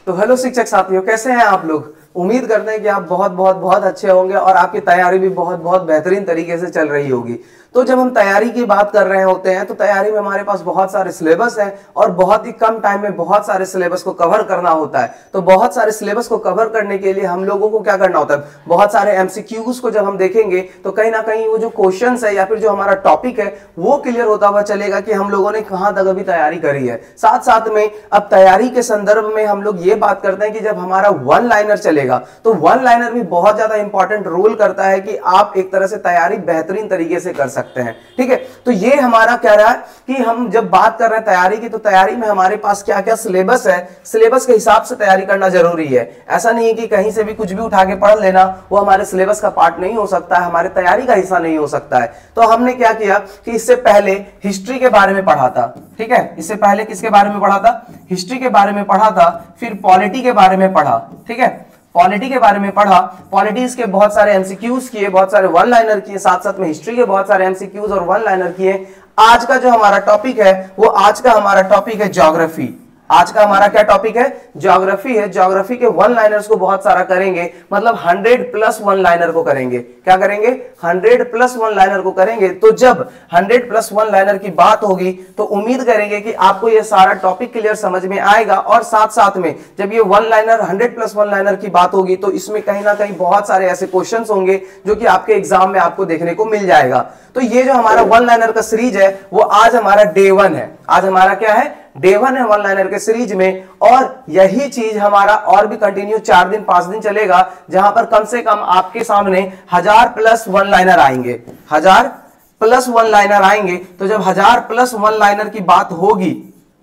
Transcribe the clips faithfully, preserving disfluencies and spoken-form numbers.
तो हेलो शिक्षक साथियों, कैसे हैं आप लोग। उम्मीद करते हैं कि आप बहुत बहुत बहुत अच्छे होंगे और आपकी तैयारी भी बहुत बहुत बेहतरीन तरीके से चल रही होगी। तो जब हम तैयारी की बात कर रहे होते हैं तो तैयारी में हमारे पास बहुत सारे सिलेबस हैं और बहुत ही कम टाइम में बहुत सारे सिलेबस को कवर करना होता है। तो बहुत सारे सिलेबस को कवर करने के लिए हम लोगों को क्या करना होता है, बहुत सारे एमसीक्यूज को जब हम देखेंगे तो कहीं ना कहीं वो जो क्वेश्चंस है या फिर जो हमारा टॉपिक है वो क्लियर होता हुआ चलेगा कि हम लोगों ने कहां तक अभी तैयारी करी है। साथ साथ में अब तैयारी के संदर्भ में हम लोग ये बात करते हैं कि जब हमारा वन लाइनर चलेगा तो वन लाइनर भी बहुत ज्यादा इंपॉर्टेंट रोल करता है कि आप एक तरह से तैयारी बेहतरीन तरीके से कर सकते हैं। ठीक है, तो ये हमारा क्या रहा है कि हम जब बात कर रहे हैं तैयारी की, तो तैयारी में हमारे पास क्या क्या सिलेबस है, सिलेबस के हिसाब से तैयारी करना जरूरी है। ऐसा नहीं है कि कहीं से भी कुछ भी उठा के पढ़ लेना, वो हमारे सिलेबस का पार्ट नहीं हो सकता है, हमारे तैयारी का हिस्सा नहीं हो सकता है। तो हमने क्या किया कि इससे पहले हिस्ट्री के बारे में पढ़ा था। ठीक है, इससे पहले किसके बारे में पढ़ा था, हिस्ट्री के बारे में पढ़ा था। फिर पॉलिटी के बारे में पढ़ा। ठीक है, पॉलिटी के बारे में पढ़ा, पॉलिटिक्स के बहुत सारे एमसीक्यूज किए, बहुत सारे वन लाइनर किए, साथ साथ में हिस्ट्री के बहुत सारे एमसीक्यूज और वन लाइनर किए। आज का जो हमारा टॉपिक है वो आज का हमारा टॉपिक है ज्योग्राफी। आज का हमारा क्या टॉपिक है, ज्योग्राफी है। ज्योग्राफी के वन लाइनर्स को बहुत सारा करेंगे, मतलब हंड्रेड प्लस वन लाइनर को करेंगे। क्या करेंगे, हंड्रेड प्लस वन लाइनर को करेंगे। तो जब हंड्रेड प्लस वन लाइनर की बात होगी तो उम्मीद करेंगे कि आपको ये सारा टॉपिक क्लियर समझ में आएगा। और साथ साथ में जब ये one liner hundred plus one liner की बात होगी तो इसमें कहीं ना कहीं बहुत सारे ऐसे क्वेश्चंस होंगे जो कि आपके एग्जाम में आपको देखने को मिल जाएगा। तो ये जो हमारा वन लाइनर का सीरीज है वो आज हमारा डे वन है। आज हमारा क्या है, डे वन है वन लाइनर के सीरीज में। और यही चीज हमारा और भी कंटिन्यू चार दिन पांच दिन चलेगा, जहां पर कम से कम आपके सामने हजार प्लस वन लाइनर आएंगे, हजार प्लस वन लाइनर आएंगे। तो जब हजार प्लस वन लाइनर की बात होगी,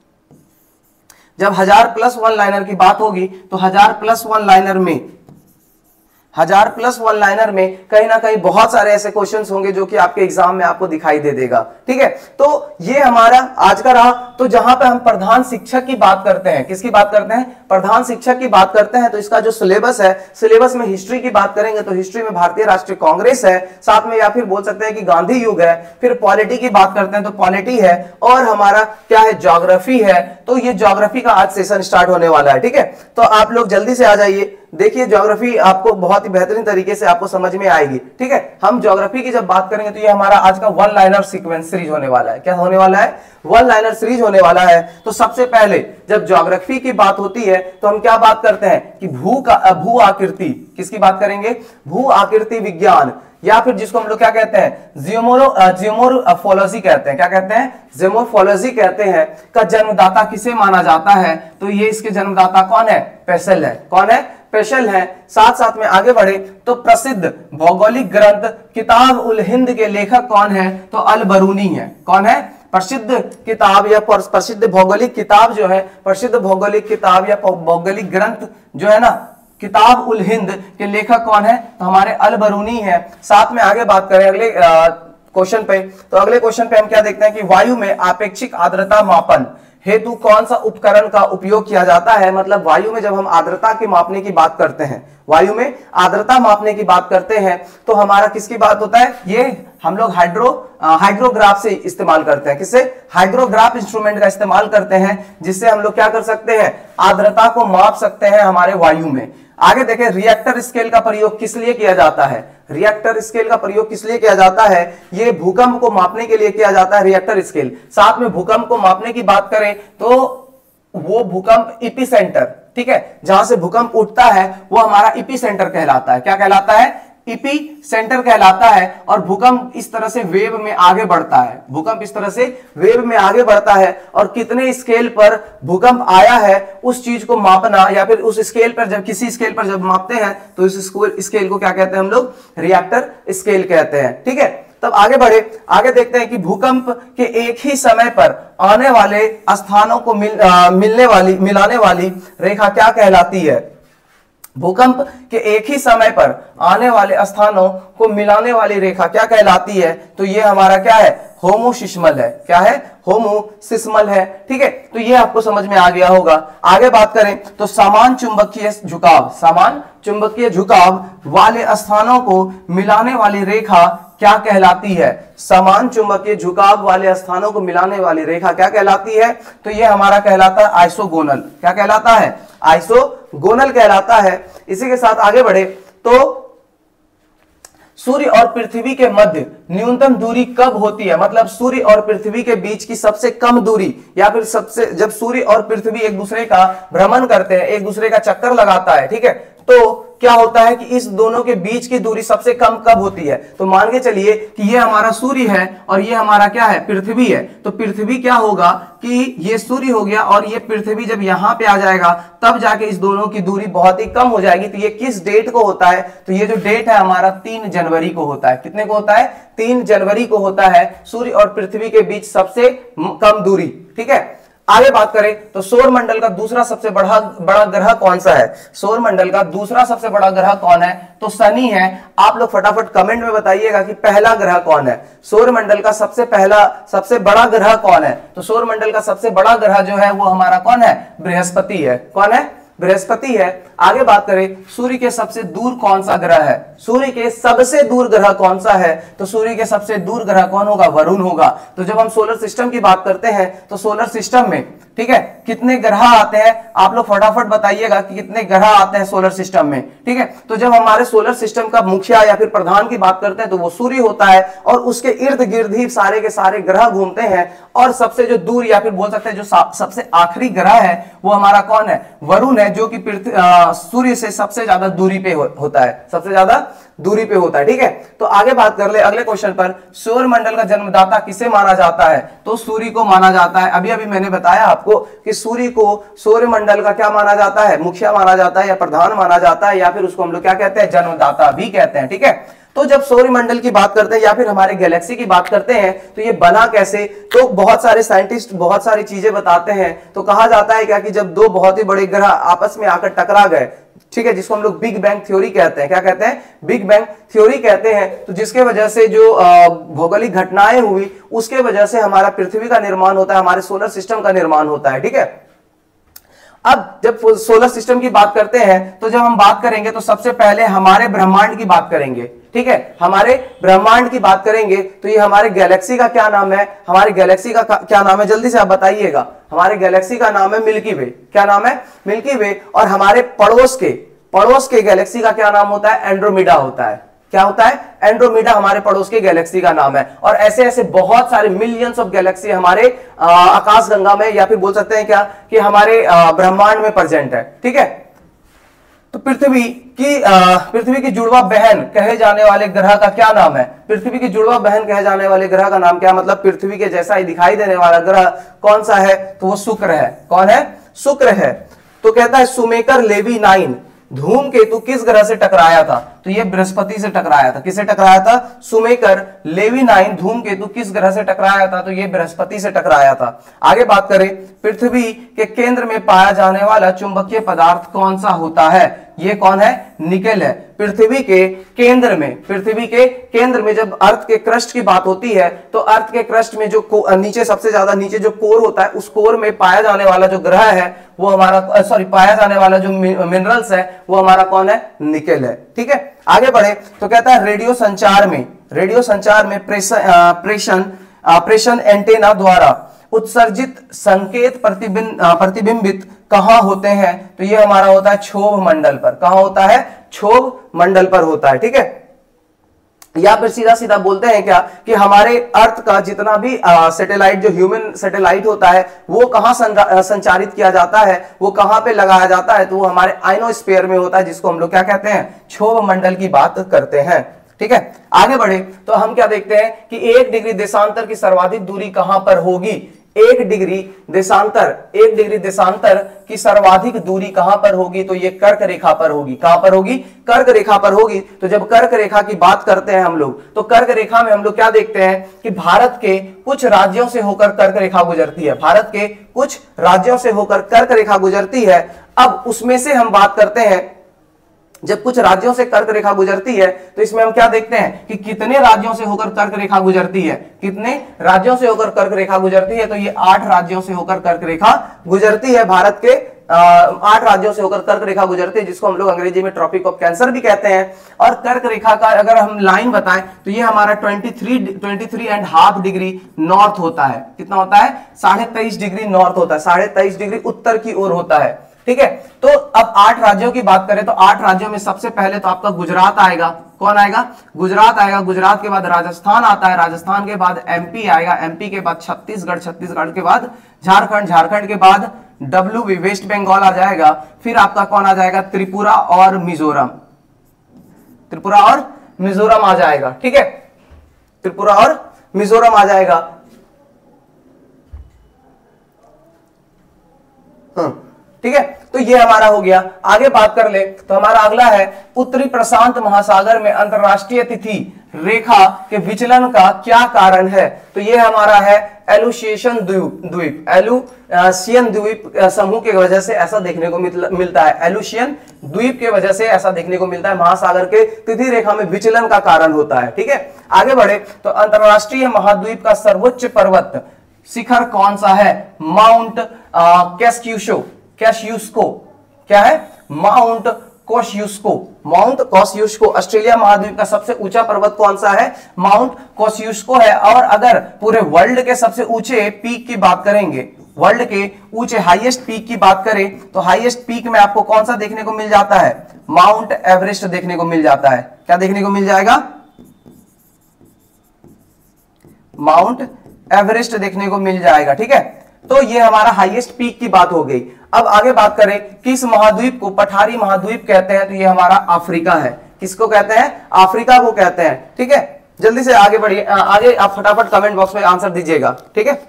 जब हजार प्लस वन लाइनर की बात होगी तो हजार प्लस वन लाइनर में हजार प्लस वन लाइनर में कहीं ना कहीं बहुत सारे ऐसे क्वेश्चंस होंगे जो कि आपके एग्जाम में आपको दिखाई दे देगा। ठीक है, तो ये हमारा आज का रहा। तो जहां पे हम प्रधान शिक्षक की बात करते हैं, किसकी बात करते हैं, प्रधान शिक्षक की बात करते हैं, तो इसका जो सिलेबस है, सिलेबस में हिस्ट्री की बात करेंगे तो हिस्ट्री में भारतीय राष्ट्रीय कांग्रेस है, साथ में या फिर बोल सकते हैं कि गांधी युग है। फिर पॉलिटी की बात करते हैं तो पॉलिटी है, और हमारा क्या है, ज्योग्राफी है। तो ये ज्योग्राफी का आज सेशन स्टार्ट होने वाला है। ठीक है, तो आप लोग जल्दी से आ जाइए। देखिए ज्योग्राफी आपको बहुत ही बेहतरीन तरीके से आपको समझ में आएगी। ठीक है, हम ज्योग्राफी की जब बात करेंगे तो ये हमारा आज का वन लाइनर सीक्वेंस सीरीज होने वाला है। क्या होने वाला है, वन लाइनर सीरीज होने वाला है। तो सबसे पहले जब ज्योग्राफी की बात होती है तो हम क्या बात करते हैं कि भू का भू आकृति, किसकी बात करेंगे, भू आकृति विज्ञान, या फिर जिसको हम लोग क्या कहते हैं, जियोमोरो जियोमोर्फोलॉजी कहते हैं। क्या कहते हैं, जियोमोर्फोलॉजी कहते हैं। का जन्मदाता किसे माना जाता है, तो ये इसके जन्मदाता कौन है, पेशल है। कौन है, पेशल है। साथ साथ में आगे बढ़े तो प्रसिद्ध भौगोलिक ग्रंथ किताब उल हिंद के लेखक कौन है, तो अल बरूनी है। कौन है, प्रसिद्ध किताब या प्रसिद्ध भौगोलिक किताब जो है, प्रसिद्ध भौगोलिक किताब या भौगोलिक ग्रंथ जो है ना, किताब उल हिंद के लेखक कौन है, तो हमारे अल बरूनी है। साथ में आगे बात करें अगले क्वेश्चन पे, तो अगले क्वेश्चन पे हम क्या देखते हैं कि वायु में आपेक्षिक आर्द्रता मापन हेतु कौन सा उपकरण का उपयोग किया जाता है। मतलब वायु में जब हम आर्द्रता के मापने की बात करते हैं, वायु में आर्द्रता मापने की बात करते हैं तो हमारा किसकी बात होता है, ये हम लोग हाइड्रो हाइड्रोग्राफ से इस्तेमाल करते हैं। किससे, हाइड्रोग्राफ इंस्ट्रूमेंट का इस्तेमाल करते हैं, जिससे हम लोग क्या कर सकते हैं, आर्द्रता को माप सकते हैं हमारे वायु में। आगे देखें, रिएक्टर स्केल का प्रयोग किस लिए किया जाता है, रिएक्टर स्केल का प्रयोग किस लिए किया जाता है, ये भूकंप को मापने के लिए किया जाता है, रिएक्टर स्केल। साथ में भूकंप को मापने की बात करें तो वो भूकंप इपीसेंटर, ठीक है, जहां से भूकंप उठता है वो हमारा इपीसेंटर कहलाता है। क्या कहलाता है, इपी सेंटर कहलाता है। और भूकंप इस तरह से वेव में आगे बढ़ता है, भूकंप इस तरह से वेव में आगे बढ़ता है, और कितने स्केल पर भूकंप आया है उस चीज को मापना, या फिर उस स्केल पर जब किसी स्केल पर जब मापते हैं तो इस स्केल को क्या कहते हैं हम लोग, रिएक्टर स्केल कहते हैं। ठीक है, तब आगे बढ़े, आगे देखते हैं कि भूकंप के एक ही समय पर आने वाले स्थानों को मिल, आ, मिलने वाली मिलाने वाली रेखा क्या कहलाती है, भूकंप के एक ही समय पर आने वाले स्थानों को मिलाने वाली रेखा क्या कहलाती है, तो ये हमारा क्या है, होमोसिस्मल है। क्या है, होमोसिस्मल है। ठीक है, तो ये आपको समझ में आ गया होगा। आगे बात करें तो समान चुंबकीय झुकाव, समान चुंबकीय झुकाव वाले स्थानों को मिलाने वाली रेखा क्या कहलाती है? समान चुंबकीय झुकाव वाले स्थानों को मिलाने वाली रेखा क्या कहलाती है? तो ये हमारा कहलाता है आइसोगोनल। क्या कहलाता है? आइसोगोनल कहलाता है। इसी के साथ आगे बढ़े तो सूर्य और पृथ्वी के मध्य न्यूनतम दूरी कब होती है? मतलब सूर्य और पृथ्वी के बीच की सबसे कम दूरी, या फिर सबसे जब सूर्य और पृथ्वी एक दूसरे का भ्रमण करते हैं, एक दूसरे का चक्कर लगाता है, ठीक है, तो क्या होता है कि इस दोनों के बीच की दूरी सबसे कम कब होती है? तो मान के चलिए कि ये हमारा सूर्य है और ये हमारा क्या है? पृथ्वी है। तो पृथ्वी क्या होगा कि ये सूर्य हो गया और ये पृथ्वी जब यहां पे आ जाएगा तब जाके इस दोनों की दूरी बहुत ही कम हो जाएगी। तो ये किस डेट को होता है? तो ये जो डेट है हमारा तीन जनवरी को होता है। कितने को होता है? तीन जनवरी को होता है सूर्य और पृथ्वी के बीच सबसे कम दूरी। ठीक है, आगे बात करें तो सौर मंडल का दूसरा सबसे बड़ा बड़ा ग्रह कौन सा है? सौर मंडल का दूसरा सबसे बड़ा ग्रह कौन है? तो शनि है। आप लोग फटाफट कमेंट में बताइएगा कि पहला ग्रह कौन है? सौर मंडल का सबसे पहला सबसे बड़ा ग्रह कौन है? तो सौर मंडल का सबसे बड़ा ग्रह जो है वो हमारा कौन है? बृहस्पति है। कौन है? बृहस्पति है। आगे बात करें सूर्य के सबसे दूर कौन सा ग्रह है? सूर्य के सबसे दूर ग्रह कौन सा है? तो सूर्य के सबसे दूर ग्रह कौन होगा? वरुण होगा। तो जब हम सोलर सिस्टम की बात करते हैं तो सोलर सिस्टम में, ठीक है, कितने ग्रह आते हैं? आप लोग फटाफट बताइएगा कि कितने ग्रह आते हैं सोलर सिस्टम में। ठीक है, तो जब हमारे सोलर सिस्टम का मुखिया या फिर प्रधान की बात करते हैं तो वो सूर्य होता है और उसके इर्द गिर्द ही सारे के सारे ग्रह घूमते हैं। और सबसे जो दूर या फिर बोल सकते हैं जो सबसे आखिरी ग्रह है वो हमारा कौन है? वरुण है, जो कि पृथ्वी सूर्य से सबसे ज्यादा दूरी पे हो, होता है सबसे ज्यादा दूरी पे होता है। ठीक है, तो आगे बात कर ले अगले क्वेश्चन पर। सौर मंडल का जन्मदाता किसे माना जाता है? तो सूर्य को माना जाता है। अभी अभी मैंने बताया आपको कि सूर्य को सौर मंडल का क्या माना जाता है? मुखिया माना जाता है या प्रधान माना जाता है, या फिर उसको हम लोग क्या कहते हैं? जन्मदाता भी कहते हैं। ठीक है, तो जब सौर मंडल की बात करते हैं या फिर हमारे गैलेक्सी की बात करते हैं तो ये बना कैसे? तो बहुत सारे साइंटिस्ट बहुत सारी चीजें बताते हैं। तो कहा जाता है क्या कि जब दो बहुत ही बड़े ग्रह आपस में आकर टकरा गए, ठीक है, जिसको हम लोग बिग बैंग थ्योरी कहते हैं। क्या कहते हैं? बिग बैंग थ्योरी कहते हैं। तो जिसके वजह से जो भौगोलिक घटनाएं हुई उसके वजह से हमारा पृथ्वी का निर्माण होता है, हमारे सोलर सिस्टम का निर्माण होता है। ठीक है, अब जब सोलर सिस्टम की बात करते हैं तो जब हम बात करेंगे तो सबसे पहले हमारे ब्रह्मांड की बात करेंगे। ठीक है, हमारे ब्रह्मांड की बात करेंगे तो ये हमारे गैलेक्सी का क्या नाम है? हमारे गैलेक्सी का क्या नाम है? जल्दी से आप बताइएगा। हमारे गैलेक्सी का नाम है मिल्की वे। क्या नाम है? Milky Way. और हमारे पड़ोस के पड़ोस के गैलेक्सी का क्या नाम होता है? एंड्रोमेडा होता है। क्या होता है? एंड्रोमेडा हमारे पड़ोस के गैलेक्सी का नाम है। और ऐसे ऐसे बहुत सारे मिलियंस ऑफ गैलेक्सी हमारे आकाशगंगा में, या फिर बोल सकते हैं क्या कि हमारे ब्रह्मांड में प्रेजेंट है। ठीक है, तो पृथ्वी की पृथ्वी की जुड़वा बहन कहे जाने वाले ग्रह का क्या नाम है? पृथ्वी की जुड़वा बहन कहे जाने वाले ग्रह का नाम क्या? मतलब पृथ्वी के जैसा ही दिखाई देने वाला ग्रह कौन सा है? तो वो शुक्र है। कौन है? शुक्र है। तो कहता है सुमेकर लेवी नाइन धूमकेतु किस ग्रह से टकराया था? तो ये बृहस्पति से टकराया था। किससे टकराया था? सुमेकर लेवी नाइन धूमकेतु किस ग्रह से टकराया था? तो ये बृहस्पति से टकराया था। आगे बात करें पृथ्वी के केंद्र में पाया जाने वाला चुंबकीय पदार्थ कौन सा होता है? ये कौन है? निकेल है। पृथ्वी के केंद्र में पृथ्वी के केंद्र में जब अर्थ के क्रस्ट की बात होती है तो अर्थ के क्रस्ट में जो नीचे सबसे ज्यादा नीचे जो कोर होता है उस कोर में पाया जाने वाला जो ग्रह है वो हमारा सॉरी पाया जाने वाला जो मिनरल्स है वो हमारा कौन है? निकेल है। ठीक है, आगे बढ़े तो कहता है रेडियो संचार में रेडियो संचार में प्रेषण प्रेषण एंटेना द्वारा उत्सर्जित संकेत प्रतिबिंब प्रतिबिंबित कहां होते हैं? तो ये हमारा होता है क्षोभ मंडल पर। कहां होता है? क्षोभ मंडल पर होता है। ठीक है, या फिर सीधा सीधा बोलते हैं क्या कि हमारे अर्थ का जितना भी सैटेलाइट जो ह्यूमन सैटेलाइट होता है वो कहां संचारित किया जाता है? वो कहां पे लगाया जाता है? तो वो हमारे आइनोस्फीयर में होता है, जिसको हम लोग क्या कहते हैं? क्षोभ मंडल की बात करते हैं। ठीक है, आगे बढ़े तो हम क्या देखते हैं कि एक डिग्री देशांतर की सर्वाधिक दूरी कहां पर होगी? एक डिग्री देशांतर एक डिग्री देशांतर की सर्वाधिक दूरी कहां पर होगी? तो ये कर्क रेखा पर होगी। कहां पर होगी? कर्क रेखा पर होगी। तो जब कर्क रेखा की बात करते हैं हम लोग तो कर्क रेखा में हम लोग क्या देखते हैं कि भारत के कुछ राज्यों से होकर कर्क रेखा गुजरती है। भारत के कुछ राज्यों से होकर कर्क रेखा गुजरती है। अब उसमें से हम बात करते हैं जब कुछ राज्यों से कर्क रेखा गुजरती है तो इसमें हम क्या देखते हैं कि कितने राज्यों से होकर कर्क रेखा गुजरती है? कितने राज्यों से होकर कर्क रेखा गुजरती है? तो ये आठ राज्यों से होकर कर्क रेखा गुजरती है भारत के आठ राज्यों से होकर कर्क रेखा गुजरती है, जिसको हम लोग अंग्रेजी में ट्रॉपिक ऑफ कैंसर भी कहते हैं। और कर्क रेखा का अगर हम लाइन बताएं तो ये हमारा तेईस तेईस एंड हाफ डिग्री नॉर्थ होता है। कितना होता है? साढ़े तेईस डिग्री नॉर्थ होता है, साढ़े तेईस डिग्री उत्तर की ओर होता है। ठीक है, तो अब आठ राज्यों की बात करें तो आठ राज्यों में सबसे पहले तो आपका गुजरात आएगा। कौन आएगा? गुजरात आएगा। गुजरात के बाद राजस्थान आता है, राजस्थान के बाद एमपी आएगा, एमपी के बाद छत्तीसगढ़, छत्तीसगढ़ के बाद झारखंड, झारखंड के बाद डब्ल्यू बी वेस्ट बंगाल आ जाएगा। फिर आपका कौन आ जाएगा? त्रिपुरा और मिजोरम, त्रिपुरा और मिजोरम आ जाएगा। ठीक है, त्रिपुरा और मिजोरम आ जाएगा। हाँ, ठीक है, तो ये हमारा हो गया। आगे बात कर ले तो हमारा अगला है उत्तरी प्रशांत महासागर में अंतरराष्ट्रीय तिथि रेखा के विचलन का क्या कारण है? तो ये हमारा है एलुसिएशन द्वीप द्वीप एलुसियन द्वीप समूह की वजह से ऐसा देखने को मिलता है। एलुसियन द्वीप की वजह से ऐसा देखने को मिलता है, महासागर के तिथि रेखा में विचलन का कारण होता है। ठीक है, आगे बढ़े तो अंतरराष्ट्रीय महाद्वीप का सर्वोच्च पर्वत शिखर कौन सा है? माउंट कैस्क्यूशो कैस्यूस्को क्या है? Mount Kosciuszko, Mount Kosciuszko. Australia महाद्वीप का सबसे ऊंचा पर्वत कौन सा है? माउंट कोस्यूस्को है। और अगर पूरे वर्ल्ड के सबसे ऊंचे पीक की बात करेंगे, वर्ल्ड के ऊंचे हाईएस्ट पीक की बात करें तो हाईएस्ट पीक में आपको कौन सा देखने को मिल जाता है? माउंट एवरेस्ट देखने को मिल जाता है। क्या देखने को मिल जाएगा? माउंट एवरेस्ट देखने को मिल जाएगा। ठीक है, तो ये हमारा हाईएस्ट पीक की बात हो गई। अब आगे बात करें किस महाद्वीप को पठारी महाद्वीप कहते हैं? तो ये हमारा अफ्रीका है। किसको कहते हैं? अफ्रीका को कहते हैं। ठीक है, जल्दी से आगे बढ़िए, आगे आप फटाफट कमेंट बॉक्स में आंसर दीजिएगा। ठीक है,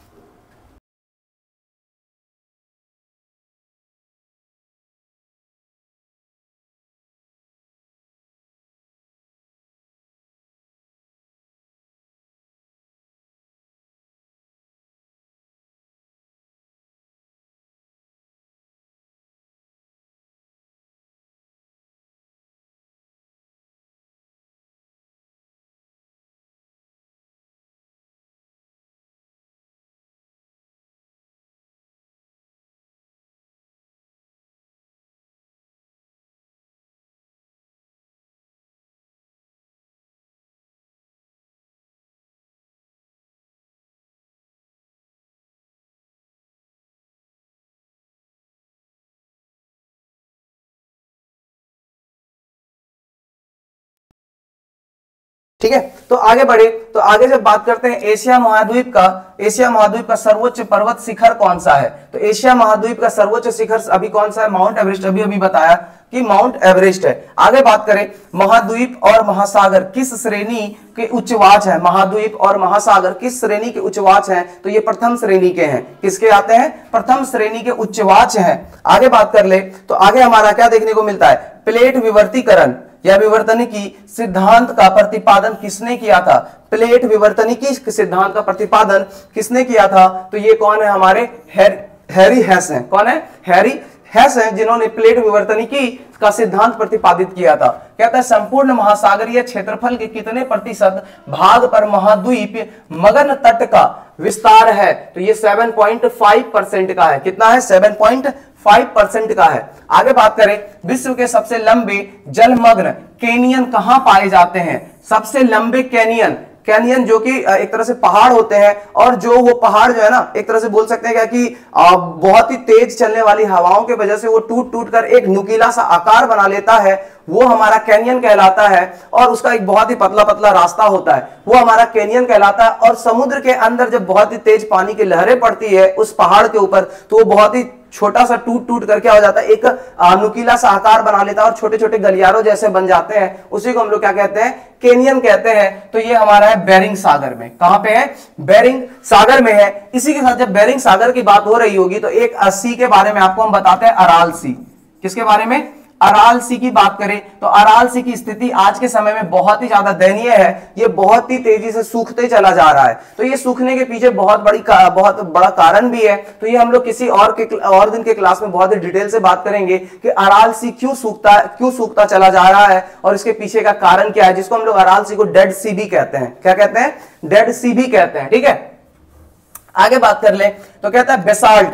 ठीक है, तो आगे बढ़े तो आगे जब बात करते हैं एशिया महाद्वीप का, एशिया महाद्वीप का सर्वोच्च पर्वत शिखर कौन सा है? तो एशिया महाद्वीप का सर्वोच्च शिखर अभी कौन सा है? Mount Everest. अभी अभी बताया कि माउंट एवरेस्ट है। आगे बात करें महाद्वीप और महासागर किस श्रेणी के उच्चवाच है? महाद्वीप और महासागर किस श्रेणी के उच्चवाच हैं? तो ये प्रथम श्रेणी के हैं। किसके आते हैं? प्रथम श्रेणी के उच्चवाच हैं। आगे बात कर ले तो आगे हमारा क्या देखने को मिलता है? प्लेट विवर्तीकरण या विवर्तनिकी सिद्धांत का प्रतिपादन किसने किया था? प्लेट विवर्तनिकी सिद्धांत का प्रतिपादन किसने किया था? तो ये कौन है? हमारे हैर, हैरी हेस हैं। कौन है? हैरी हेस हैं, जिन्होंने प्लेट विवर्तनिकी का सिद्धांत प्रतिपादित किया था। कहता है संपूर्ण महासागरीय क्षेत्रफल के कितने प्रतिशत भाग पर महाद्वीप मगन तट का विस्तार है? तो ये सात पॉइंट पाँच परसेंट का है। कितना है? सात पॉइंट पाँच परसेंट का है। आगे बात करें विश्व के सबसे लंबे जलमग्न कैनियन कहां पाए जाते हैं? सबसे लंबे कैनियन, कैनियन जो कि एक तरह से पहाड़ होते हैं, और जो वो पहाड़ जो है ना, एक तरह से बोल सकते हैं क्या कि बहुत ही तेज चलने वाली हवाओं की वजह से वो टूट टूट कर एक नुकीला सा आकार बना लेता है, वो हमारा कैनियन कहलाता है। और उसका एक बहुत ही पतला पतला रास्ता होता है, वो हमारा कैनियन कहलाता है। और समुद्र के अंदर जब बहुत ही तेज पानी की लहरें पड़ती है उस पहाड़ के ऊपर, तो वो बहुत ही छोटा सा टूट टूट कर क्या हो जाता है? एक नुकीला सा आकार बना लेता है और छोटे छोटे गलियारों जैसे बन जाते हैं। उसी को हम लोग क्या कहते हैं? कैनियन कहते हैं। तो ये हमारा है बेरिंग सागर में। कहां पे है? बेरिंग सागर में है। इसी के साथ जब बेरिंग सागर की बात हो रही होगी तो एक सी के बारे में आपको हम बताते हैं, अराल सी। किसके बारे में? अराल सी की बात करें तो अराल सी की स्थिति आज के समय में बहुत ही ज्यादा दयनीय है। ये बहुत ही तेजी से सूखते चला जा रहा है। तो ये सूखने के पीछे बहुत बड़ी बहुत बड़ा कारण भी है। तो ये हम लोग किसी और के और दिन के क्लास में बहुत ही डिटेल से बात करेंगे कि अराल सी क्यों सूखता क्यों सूखता चला जा रहा है और इसके पीछे का कारण क्या है, जिसको हम लोग अराल सी को डेड सी भी कहते हैं। क्या कहते हैं? डेड सी भी कहते हैं। ठीक है, आगे बात कर ले तो कहता है बेसाल्ट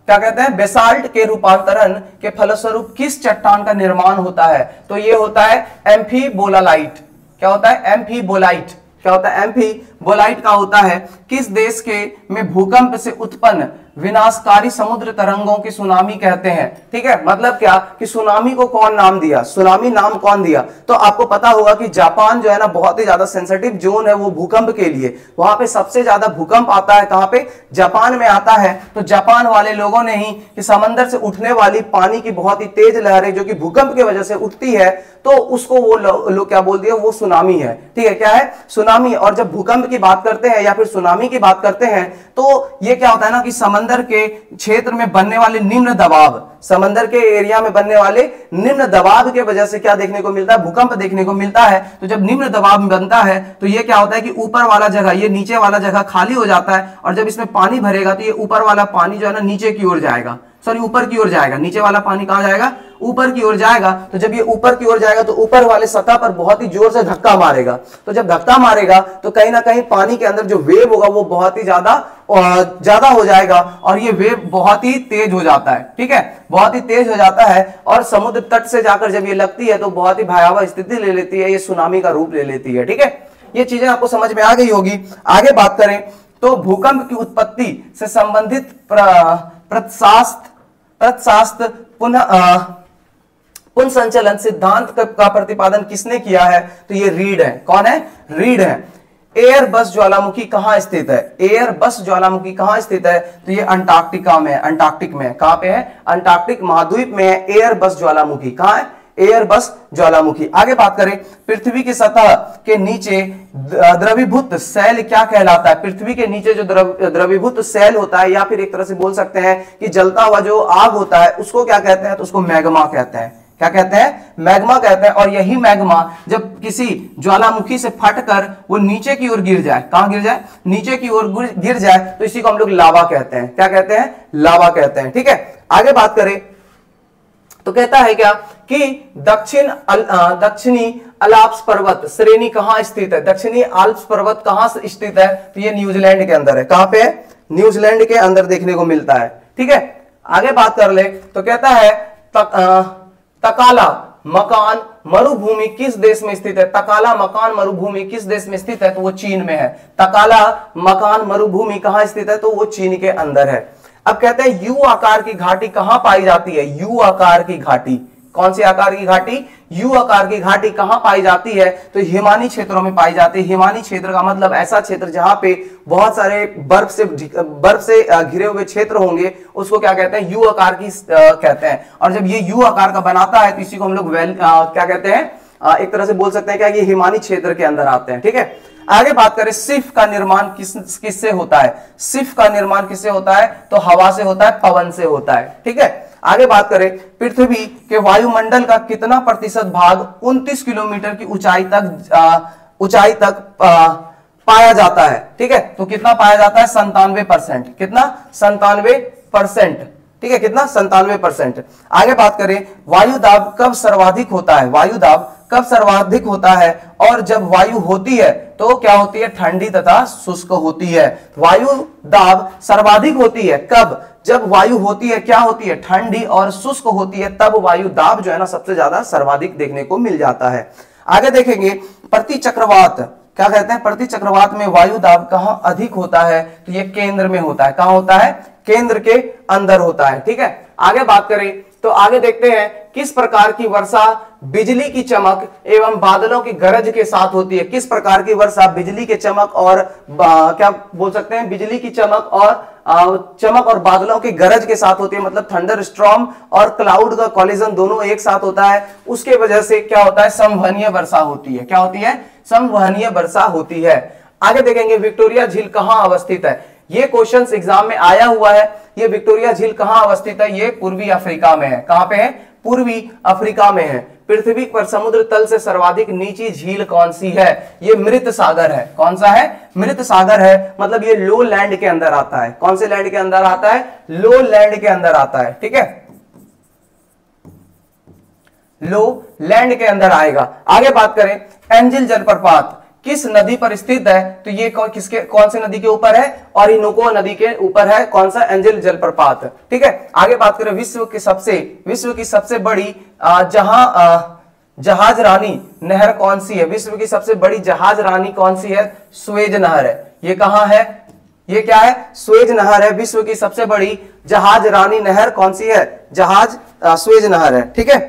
क्या कहते हैं, बेसाल्ट के रूपांतरण के फलस्वरूप किस चट्टान का निर्माण होता है? तो ये होता है एम्फीबोलाइट। क्या होता है? एम्फीबोलाइट। क्या होता है? एम्फीबोलाइट का होता है किस देश के में भूकंप से उत्पन्न विनाशकारी समुद्र तरंगों की सुनामी कहते हैं। ठीक है, मतलब क्या कि सुनामी को कौन नाम दिया, सुनामी नाम कौन दिया? तो आपको पता होगा कि जापान जो है ना बहुत ही ज्यादा सेंसिटिव जोन है वो भूकंप के लिए, वहां पे सबसे ज्यादा भूकंप आता है। कहां पे? जापान में आता है। तो जापान वाले लोगों ने ही कि समंदर से उठने वाली पानी की बहुत ही तेज लहरें जो कि भूकंप की वजह से उठती है, तो उसको वो लोग लो, क्या बोल दिया, वो सुनामी है। ठीक है, क्या है? सुनामी। और जब भूकंप की बात करते हैं या फिर सुनामी की बात करते हैं तो ये क्या होता है ना कि समंदर के क्षेत्र में बनने वाले निम्न दबाव, समंदर के एरिया में बनने वाले निम्न दबाव के वजह से क्या देखने को मिलता है? भूकंप देखने को मिलता है। तो जब निम्न दबाव बनता है तो ये क्या होता है कि ऊपर वाला जगह, ये नीचे वाला जगह खाली हो जाता है, और जब इसमें पानी भरेगा तो ये ऊपर वाला पानी जो है ना नीचे की ओर जाएगा, सॉरी ऊपर की ओर जाएगा। नीचे वाला पानी कहां जाएगा? ऊपर की ओर जाएगा। तो जब ये ऊपर की ओर जाएगा तो ऊपर वाले सतह पर बहुत ही जोर से धक्का मारेगा। तो जब धक्का मारेगा तो कहीं ना कहीं पानी के अंदर जो वेव होगा वो बहुत ही ज्यादा ज्यादा हो जाएगा, और ये वेव बहुत ही तेज हो जाता है। ठीक है, बहुत ही तेज हो जाता है, और समुद्र तट से जाकर जब ये लगती है तो बहुत ही भयावह स्थिति ले लेती है, ये सुनामी का रूप ले लेती है। ठीक है, ये चीजें आपको समझ में आ गई होगी। आगे बात करें तो भूकंप की उत्पत्ति से संबंधित प्रत्यास्थ प्रत्यास्थ पुनः पुनः संचलन सिद्धांत का प्रतिपादन किसने किया है? तो ये रीड है। कौन है? रीड है। एयर बस ज्वालामुखी कहां स्थित है? एयर बस ज्वालामुखी कहां स्थित है? तो ये अंटार्कटिका में, अंटार्कटिक में। कहां पे है? अंटार्कटिक महाद्वीप में है एयर बस ज्वालामुखी। कहां है? एयर बस ज्वालामुखी। आगे बात करें, पृथ्वी की सतह के नीचे द्रवीभूत शैल क्या कहलाता है? पृथ्वी के नीचे जो द्रव द्रवीभूत शैल होता है, या फिर एक तरह से बोल सकते हैं कि जलता हुआ जो आग होता है, उसको क्या कहते हैं? तो उसको मैग्मा कहते हैं। क्या कहते हैं? मैग्मा कहते हैं। और यही मैग्मा जब किसी ज्वालामुखी से फटकर वो नीचे की ओर गिर जाए, कहां गिर जाए? नीचे की ओर गिर जाए, तो इसी को हम लोग लावा कहते हैं। क्या कहते हैं? लावा कहते हैं। ठीक है, आगे बात करें तो कहता है क्या कि दक्षिण दक्षिणी अल्प्स पर्वत श्रेणी कहां स्थित है? दक्षिणी अल्प्स पर्वत कहां स्थित है? तो ये न्यूजीलैंड के अंदर है। कहां पे है? न्यूजीलैंड के अंदर देखने को मिलता है। ठीक है, आगे बात कर ले तो कहता है तक, आ, तकाला मकान मरुभूमि किस देश में स्थित है? तकाला मकान मरुभूमि किस देश में स्थित है? तो वो चीन में है। तकाला मकान मरुभूमि कहां स्थित है? तो वो चीन के अंदर है। अब कहते हैं यू आकार की घाटी कहां पाई जाती है? यू आकार की घाटी, कौन सी आकार की घाटी? यू आकार की घाटी कहां पाई जाती है? तो हिमानी क्षेत्रों में पाई जाती है। हिमानी क्षेत्र का मतलब ऐसा क्षेत्र जहां पे बहुत सारे बर्फ से बर्फ से घिरे हुए क्षेत्र होंगे, उसको क्या कहते हैं? यू आकार की कहते हैं। और जब ये यू आकार का बनाता है तो इसी को हम लोग वेल क्या कहते हैं? आ, एक तरह से बोल सकते हैं क्या, ये हिमानी क्षेत्र के अंदर आते हैं। ठीक है, आगे बात करें सिफ का निर्माण किस किससे होता है? सिफ का निर्माण किससे होता है? तो हवा से होता है, पवन से होता है। ठीक है, आगे बात करें पृथ्वी के वायुमंडल का कितना प्रतिशत भाग उनतीस किलोमीटर की ऊंचाई तक ऊंचाई तक आ, पाया जाता है? ठीक है, तो कितना पाया जाता है? संतानवे परसेंट। कितना? संतानवे परसेंट। ठीक है, कितना? संतानवे परसेंट। आगे बात करें वायु दाब कब सर्वाधिक होता है? वायु दाब कब सर्वाधिक होता है? और जब वायु होती है तो क्या होती है? ठंडी तथा शुष्क होती है। वायु दाब सर्वाधिक होती है कब? जब वायु होती है क्या होती है? ठंडी और शुष्क होती है, तब वायु दाब जो है ना सबसे ज्यादा सर्वाधिक देखने को मिल जाता है। आगे देखेंगे प्रति चक्रवात क्या कहते हैं? प्रति चक्रवात में वायु दाब कहां अधिक होता है? तो ये केंद्र में होता है। कहां होता है? केंद्र के अंदर होता है। ठीक है, आगे बात करें तो आगे देखते हैं किस प्रकार की वर्षा बिजली की चमक एवं बादलों की गरज के साथ होती है? किस प्रकार की वर्षा बिजली के चमक और क्या बोल सकते हैं? बिजली की चमक और आ, चमक और बादलों की गरज के साथ होती है, मतलब थंडर स्टॉर्म और क्लाउड का कॉलिजन दोनों एक साथ होता है। उसके वजह से क्या होता है? संवहनीय वर्षा होती है। क्या होती है? संवहनीय वर्षा होती है। आगे देखेंगे विक्टोरिया झील कहां अवस्थित है? ये क्वेश्चंस एग्जाम में आया हुआ है। ये विक्टोरिया झील कहां अवस्थित है? ये पूर्वी अफ्रीका में है। कहां पे है? पूर्वी अफ्रीका में है। पृथ्वी पर समुद्र तल से सर्वाधिक नीची झील कौन सी है? ये मृत सागर है। कौन सा है? मृत सागर है, मतलब ये लो लैंड के अंदर आता है। कौन से लैंड के अंदर आता है? लो लैंड के अंदर आता है। ठीक है, लो लैंड के अंदर आएगा। आगे बात करें एंजिल जलप्रपात किस नदी पर स्थित है? तो ये कौन किसके कौन से नदी के ऊपर है? ओरिनोको नदी के ऊपर है। कौन सा? एंजल जलप्रपात। ठीक है, आगे बात करें विश्व की सबसे विश्व की सबसे बड़ी जहां जहाज रानी नहर कौन सी है? विश्व की सबसे बड़ी जहाज रानी कौन सी है? सुएज नहर है। ये कहां है? ये क्या है? सुएज नहर है। विश्व की सबसे बड़ी जहाज रानी नहर कौन सी है? जहाज सुएज नहर है। ठीक है,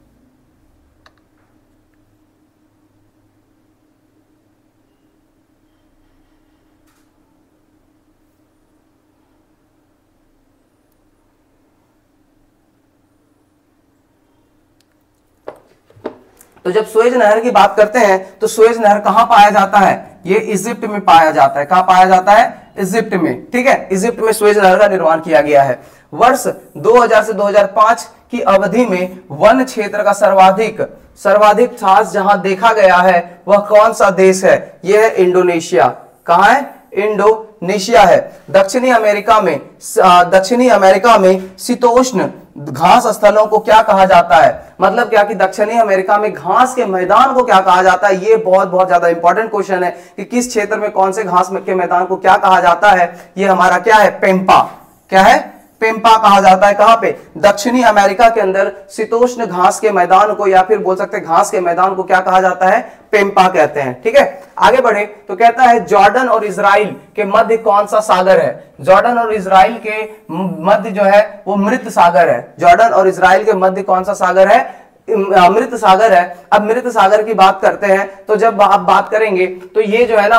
तो जब सुएज नहर की बात करते हैं तो सुएज नहर कहां पाया जाता है? ये इजिप्ट में पाया जाता है। कहां पाया जाता है? इजिप्ट में। ठीक है, इजिप्ट में सुएज नहर का निर्माण किया गया है। वर्ष दो हज़ार से दो हज़ार पाँच की अवधि में वन क्षेत्र का सर्वाधिक सर्वाधिक छाछ जहां देखा गया है वह कौन सा देश है? यह है इंडोनेशिया। कहां है? इंडोनेशिया है। दक्षिणी अमेरिका में दक्षिणी अमेरिका में शीतोष्ण घास स्थलों को क्या कहा जाता है? मतलब क्या कि दक्षिणी अमेरिका में घास के मैदान को क्या कहा जाता है? ये बहुत बहुत ज्यादा इंपॉर्टेंट क्वेश्चन है कि किस क्षेत्र में कौन से घास के मैदान को क्या कहा जाता है? ये हमारा क्या है? पेम्पा। क्या है? पेम्पा कहा जाता है। कहां पे? दक्षिणी अमेरिका के अंदर शीतोष्ण घास के मैदान को, या फिर बोल सकते हैं घास के मैदान को क्या कहा जाता है? पेम्पा कहते हैं। ठीक है, आगे बढ़े तो कहता है जॉर्डन और इजराइल के मध्य कौन सा सागर है? जॉर्डन और इजराइल के मध्य जो है वो मृत सागर है। जॉर्डन और इजराइल के मध्य कौन सा सागर है? मृत सागर है। अब मृत सागर की बात करते हैं तो जब आप बात करेंगे तो ये जो है ना,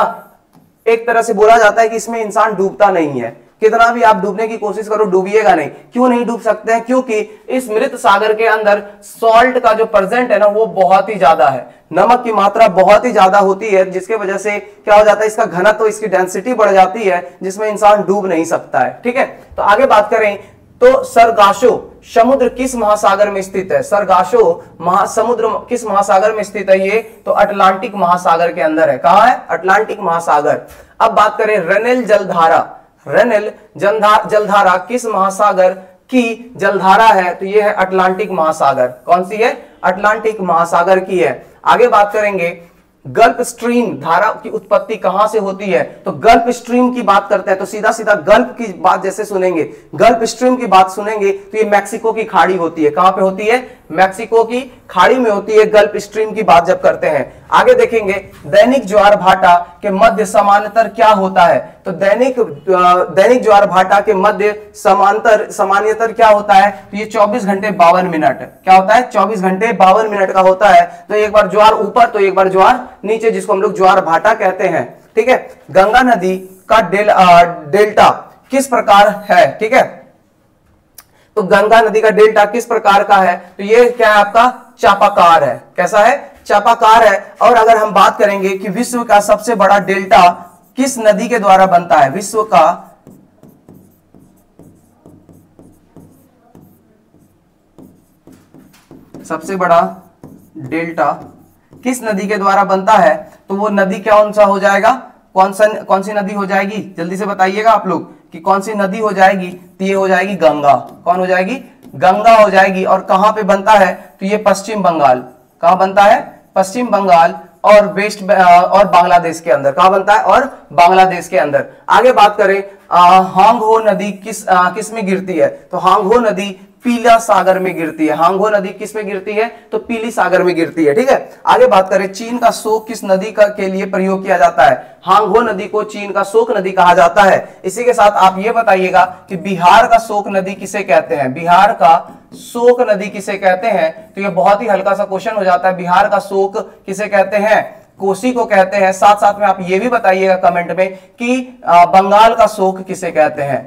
एक तरह से बोला जाता है कि इसमें इंसान डूबता नहीं है। कितना भी आप डूबने की कोशिश करो डूबिएगा नहीं। क्यों नहीं डूब सकते हैं? क्योंकि इस मृत सागर के अंदर सॉल्ट का जो प्रेजेंट है ना वो बहुत ही ज्यादा है। नमक की मात्रा बहुत ही ज्यादा होती है, जिसके वजह से क्या हो जाता है? इसका घनत्व, इसकी डेंसिटी बढ़ जाती है, जिसमें इंसान डूब नहीं सकता है। ठीक है, तो आगे बात करें तो सरगासो समुद्र किस महासागर में स्थित है? सरगासो महासमुद्र किस महासागर में स्थित है? ये तो अटलांटिक महासागर के अंदर है। कहां है? अटलांटिक महासागर। अब बात करें रेनेल जलधारा रेनेल जलधारा किस महासागर की जलधारा है? तो यह है अटलांटिक महासागर। कौन सी है? अटलांटिक महासागर की है। आगे बात करेंगे गल्फ स्ट्रीम धारा की उत्पत्ति कहां से होती है? तो गल्फ स्ट्रीम की बात करते हैं तो सीधा सीधा गल्फ की बात जैसे सुनेंगे, गल्फ स्ट्रीम की बात सुनेंगे तो ये मैक्सिको की खाड़ी होती है। कहां पे होती है? मैक्सिको की खाड़ी में होती है गल्फ स्ट्रीम की बात जब करते हैं। आगे देखेंगे दैनिक ज्वार भाटा के मध्य समानांतर क्या होता है? तो दैनिक दैनिक ज्वार भाटा के मध्य समांतर समानांतर क्या होता है? तो ये चौबीस घंटे बावन मिनट। क्या होता है? चौबीस घंटे बावन मिनट का होता है। तो एक बार ज्वार ऊपर तो एक बार ज्वार नीचे, जिसको हम लोग ज्वार भाटा कहते हैं। ठीक है, गंगा नदी का डेल, आ, डेल्टा किस प्रकार है? ठीक है, तो गंगा नदी का डेल्टा किस प्रकार का है? तो ये क्या है? आपका चापाकार है। कैसा है? चापाकार है। और अगर हम बात करेंगे कि विश्व का सबसे बड़ा डेल्टा किस नदी के द्वारा बनता है? विश्व का सबसे बड़ा डेल्टा किस नदी के द्वारा बनता है? तो वो नदी कौन सा हो जाएगा? कौन सा कौन सी नदी हो जाएगी? जल्दी से बताइएगा आप लोग कि कौन सी नदी हो जाएगी? तो ये हो जाएगी गंगा। कौन हो जाएगी? गंगा हो जाएगी। और कहां पे बनता है? तो ये पश्चिम बंगाल। कहां बनता है? पश्चिम बंगाल और वेस्ट और बांग्लादेश के अंदर। कहां बनता है? और बांग्लादेश के अंदर। आगे बात करें हांगहो नदी किस आ, किस में गिरती है? तो हांगहो नदी पीला सागर में गिरती है। हांगहो नदी किस में गिरती है? तो पीली सागर में गिरती है। ठीक है, आगे बात करें चीन का शोक किस नदी का के लिए प्रयोग किया जाता है? हांगहो नदी को चीन का शोक नदी कहा जाता है। इसी के साथ आप ये बताइएगा कि बिहार का शोक नदी किसे कहते हैं? बिहार का शोक नदी किसे कहते हैं? तो ये बहुत ही हल्का सा क्वेश्चन हो जाता है। बिहार का शोक किसे कहते हैं? कोसी को कहते हैं। साथ साथ में आप ये भी बताइएगा कमेंट में कि बंगाल का शोक किसे कहते हैं?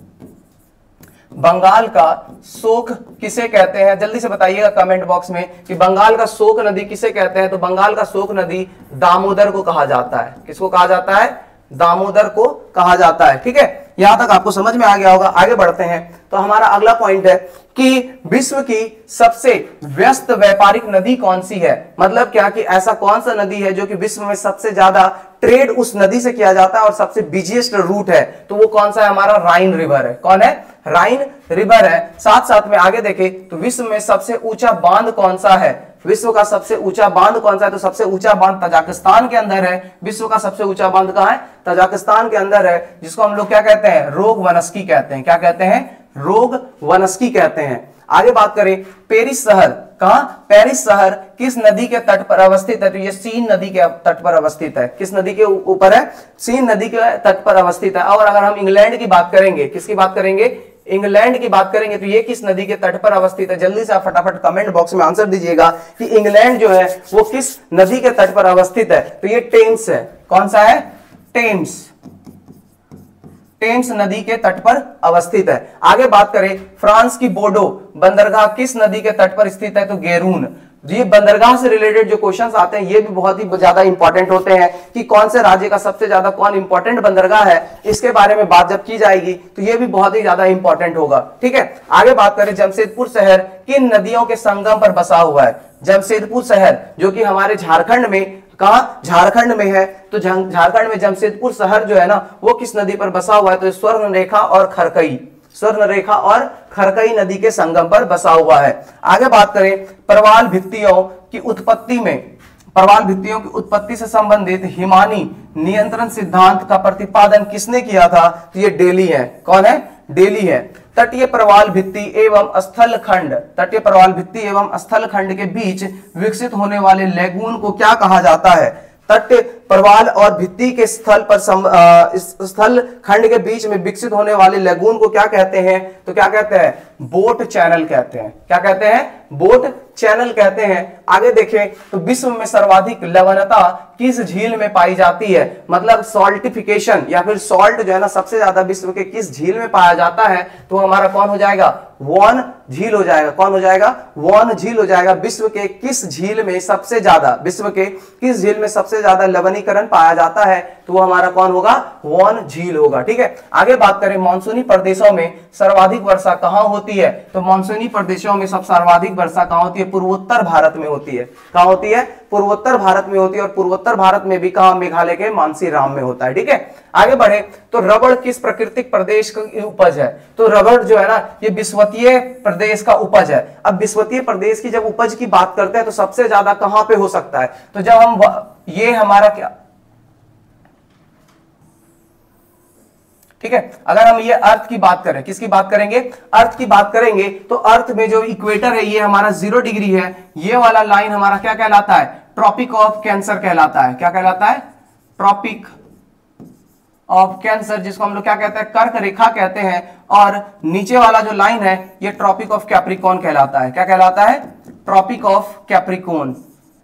बंगाल का शोक किसे कहते हैं? जल्दी से बताइएगा कमेंट बॉक्स में कि बंगाल का शोक नदी किसे कहते हैं? तो बंगाल का शोक नदी दामोदर को कहा जाता है। किसको कहा जाता है? दामोदर को कहा जाता है। ठीक है, यहां तक आपको समझ में आ गया होगा। आगे बढ़ते हैं तो हमारा अगला पॉइंट है कि विश्व की सबसे व्यस्त व्यापारिक नदी कौन सी है। मतलब क्या कि ऐसा कौन सा नदी है जो कि विश्व में सबसे ज्यादा ट्रेड उस नदी से किया जाता है और सबसे बिजिएस्ट रूट है, तो वो कौन सा है, हमारा राइन रिवर है। कौन है, राइन रिवर है। साथ साथ में आगे देखें तो विश्व में सबसे ऊंचा बांध कौन सा है, विश्व का सबसे ऊंचा बांध कौन सा है, तो सबसे ऊंचा बांध तजाकिस्तान के अंदर है। विश्व का सबसे ऊंचा बांध कहां है, तजाकिस्तान के अंदर है, जिसको हम लोग क्या कहते हैं, रोग वनस्की कहते हैं। क्या कहते हैं, रोग वनस्की कहते हैं। आगे बात करें, पेरिस शहर कहां, पेरिस शहर किस नदी के तट पर अवस्थित है, तो ये सीन नदी के तट पर अवस्थित है। किस नदी के ऊपर है, सीन नदी के तट पर अवस्थित है। और अगर हम इंग्लैंड की बात करेंगे, किसकी बात करेंगे, इंग्लैंड की बात करेंगे, तो ये किस नदी के तट पर अवस्थित है। जल्दी से आप फटाफट कमेंट बॉक्स में आंसर दीजिएगा कि इंग्लैंड जो है वो किस नदी के तट पर अवस्थित है, तो ये टेम्स है। कौन सा है, टेम्स, टेम्स नदी के तट पर अवस्थित है। आगे बात करें, फ्रांस की बोर्डो बंदरगाह किस नदी के तट पर स्थित है, तो गेरून। ये बंदरगाह से रिलेटेड जो क्वेश्चंस आते हैं ये भी बहुत ही ज्यादा इंपॉर्टेंट होते हैं कि कौन से राज्य का सबसे ज्यादा कौन इंपॉर्टेंट बंदरगाह है, इसके बारे में बात जब की जाएगी तो ये भी बहुत ही ज्यादा इंपॉर्टेंट होगा। ठीक है, आगे बात करें, जमशेदपुर शहर किन नदियों के संगम पर बसा हुआ है। जमशेदपुर शहर जो कि हमारे झारखंड में, कहा, झारखंड में है, तो झारखंड में जमशेदपुर शहर जो है ना वो किस नदी पर बसा हुआ है, तो स्वर्ण रेखा और खरकई, स्वर्ण रेखा और खरकई नदी के संगम पर बसा हुआ है। आगे बात करें, प्रवाल भित्तियों की उत्पत्ति में, प्रवाल भित्तियों की उत्पत्ति से संबंधित हिमानी नियंत्रण सिद्धांत का प्रतिपादन किसने किया था, तो ये डेली है। कौन है, डेली है। तटीय प्रवाल भित्ति एवं स्थल खंड, तटीय प्रवाल भित्ति एवं स्थल खंड के बीच विकसित होने वाले लेगून को क्या कहा जाता है। तट प्रवाल और भित्ति के स्थल पर सम, आ, स्थल खंड के बीच में विकसित होने वाले लेगून को क्या कहते हैं, तो क्या कहते हैं, बोट चैनल कहते हैं। क्या कहते हैं, बोट चैनल कहते हैं। आगे देखें तो विश्व में सर्वाधिक लवणता किस झील में पाई जाती है, मतलब सॉल्टिफिकेशन या फिर सॉल्ट जो है ना सबसे ज्यादा विश्व के किस झील में पाया जाता है, तो हमारा कौन हो जाएगा, वॉन झील हो जाएगा। कौन हो जाएगा, वॉन झील हो जाएगा। विश्व के किस झील में सबसे ज्यादा, विश्व के किस झील में सबसे ज्यादा लवणीकरण पाया जाता है, तो वो हमारा कौन होगा, वॉन झील होगा। ठीक है, आगे बात करें, मानसूनी प्रदेशों में सर्वाधिक वर्षा कहां होती है, तो मानसूनी प्रदेशों में सब सर्वाधिक वर्षा कहां होती है, पूर्वोत्तर भारत में होती है। कहां होती है, पूर्वोत्तर भारत में होती है। और पूर्वोत्तर भारत में भी कहां, मेघालय के मानसीराम में होता है। ठीक है, आगे बढ़े तो रबड़ किस प्राकृतिक प्रदेश की उपज है, तो रबड़ जो है ना ये विषुवतीय प्रदेश का उपज है। अब विषुवतीय प्रदेश की जब उपज की बात करते हैं तो सबसे ज्यादा कहां पे हो सकता है, तो जब हम ये हमारा क्या, ठीक है, अगर हम ये अर्थ की बात करें, किसकी बात करेंगे, अर्थ की बात करेंगे, तो अर्थ में जो इक्वेटर है ये हमारा जीरो डिग्री है। ये वाला लाइन हमारा क्या कहलाता है, ट्रॉपिक ऑफ कैंसर कहलाता है। क्या कहलाता है, ट्रॉपिक ऑफ कैंसर, जिसको हम लोग क्या कहते हैं, कर्क रेखा कहते हैं। और नीचे वाला जो लाइन है ये ट्रॉपिक ऑफ कैप्रिकॉन कहलाता है। क्या कहलाता है, Tropic of Capricorn,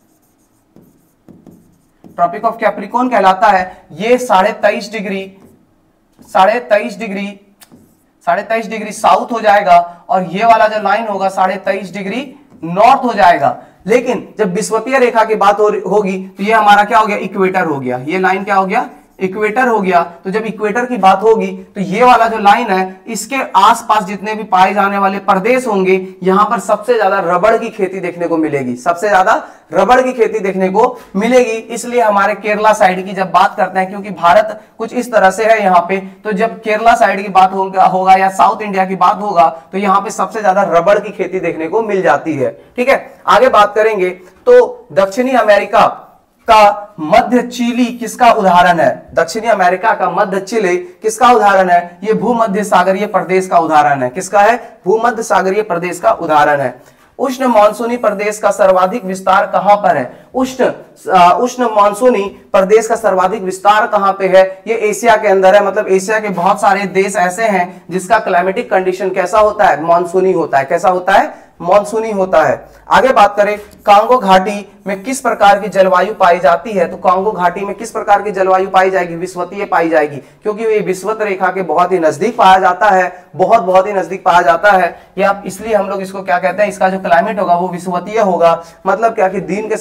Tropic of Capricorn कहलाता है। ये साढ़े तेईस डिग्री साढ़े तेईस डिग्री साढ़े तेईस डिग्री साउथ हो जाएगा और ये वाला जो लाइन होगा साढ़े तेईस डिग्री नॉर्थ हो जाएगा। लेकिन जब विषुवतीय रेखा की बात हो, होगी तो ये हमारा क्या हो गया, इक्वेटर हो गया। ये लाइन क्या हो गया, इक्वेटर हो गया। तो जब इक्वेटर की बात होगी तो ये वाला जो लाइन है इसके आसपास जितने भी पाए जाने वाले प्रदेश होंगे यहां पर सबसे ज्यादा रबड़ की खेती देखने को मिलेगी, सबसे ज्यादा रबड़ की खेती देखने को मिलेगी। इसलिए हमारे केरला साइड की जब बात करते हैं, क्योंकि भारत कुछ इस तरह से है यहाँ पे, तो जब केरला साइड की बात होगा, होगा या साउथ इंडिया की बात होगा तो यहाँ पे सबसे ज्यादा रबड़ की खेती देखने को मिल जाती है। ठीक है, आगे बात करेंगे तो दक्षिणी अमेरिका का मध्य चिली किसका उदाहरण है, दक्षिणी अमेरिका का मध्य चिली किसका उदाहरण है, ये भूमध्य सागरीय प्रदेश का उदाहरण है। किसका है, भूमध्य सागरीय प्रदेश का उदाहरण है। उष्ण मानसूनी प्रदेश का सर्वाधिक विस्तार कहां पर है, उष्ण उष्ण मानसूनी प्रदेश का सर्वाधिक विस्तार कहां पे है, ये एशिया के अंदर है। मतलब एशिया के बहुत सारे देश ऐसे हैं जिसका क्लाइमेटिक कंडीशन कैसा होता है, मानसूनी होता है। कैसा होता है, मानसूनी होता है। आगे बात करें, कांगो घाटी में किस प्रकार की जलवायु पाई जाती है, तो कांगो घाटी में किस प्रकार की जलवायु पाई जाएगी, विषुवतीय पाई जाएगी, क्योंकि ये विषुवत रेखा के बहुत ही नजदीक पाया जाता है, बहुत बहुत ही नजदीक पाया जाता है। या इसलिए हम लोग इसको क्या कहते हैं, इसका जो क्लाइमेट होगा वो विषुवतीय होगा। मतलब क्या कि दिन के समय बहुत